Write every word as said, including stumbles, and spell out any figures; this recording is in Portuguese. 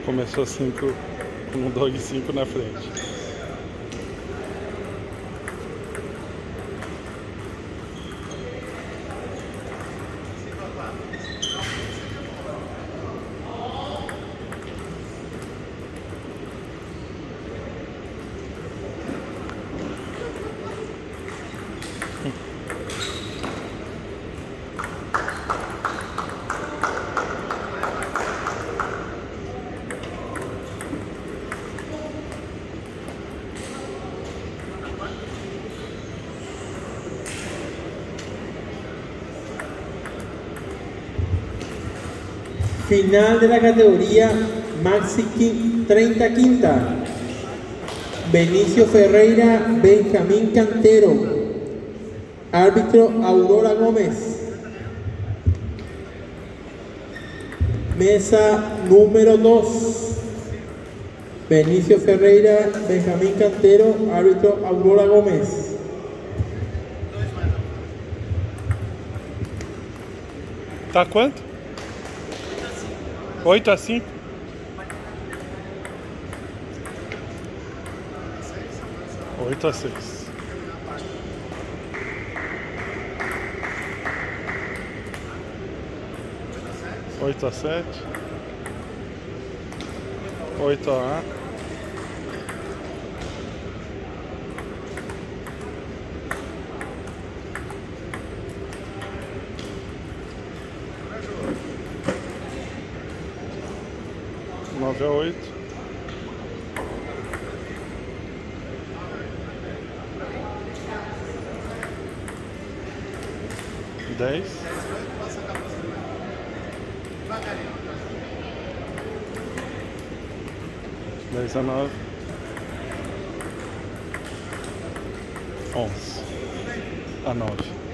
Começou cinco, com um dog cinco na frente. Final de la categoría Maxi treinta quinta. Benicio Ferreira, Benjamín Cantero. Árbitro Aurora Gómez. Mesa número dos. Benicio Ferreira, Benjamín Cantero. Árbitro Aurora Gómez. Tá quanto? oito a cinco? oito a seis. oito a sete. oito a um. nove a oito. dez. dez a nove. onze a nove.